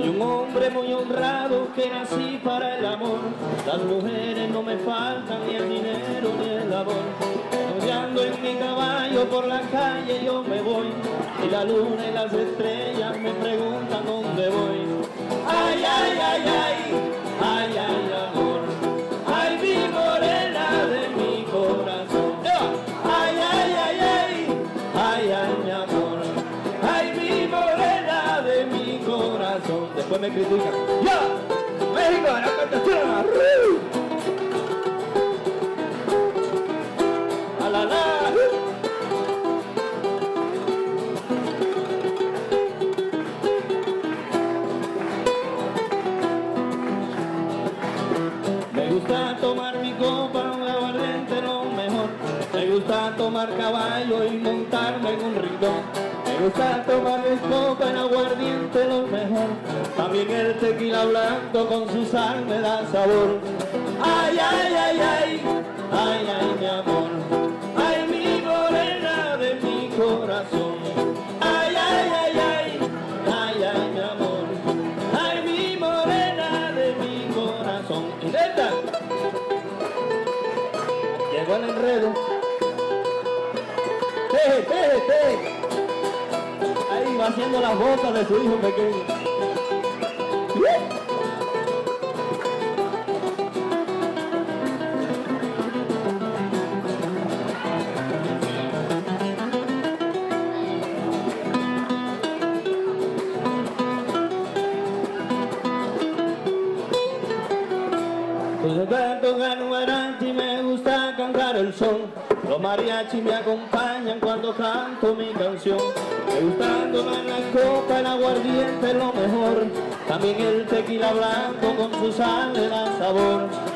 Soy un hombre muy honrado que nací para el amor. Las mujeres no me faltan, ni el dinero ni el amor. Ando en mi caballo por la calle yo me voy, y la luna y las estrellas me preguntan dónde voy. Ay, ay, ay, ay, ay, ay, amor, ay, mi morena de mi corazón. Ay, ay, ay, ay, ay, ay, mi amor, ay, mi morena de mi corazón. Después me critican. ¡Ya! ¡México, la cantación! La, la. Me gusta tomar mi copa, un aguardiente lo mejor. Me gusta tomar caballo y montarme en un rincón. Me gusta tomar mi copa en aguardiente lo mejor. También el tequila blanco con su sal me da sabor. Ay, ay, ay, ay, ay, ay, mi amor. Corazón. Ay, ay, ay, ay, ay, ay, mi amor, ay, mi morena de mi corazón. Intenta. Llegó el enredo. Teje, teje, teje. Ahí va haciendo las botas de su hijo pequeño. Me gusta tocar mariachi, me gusta cantar el son. Los mariachis me acompañan cuando canto mi canción. Me gusta tomar la copa, el aguardiente lo mejor. También el tequila blanco con su sal le da sabor.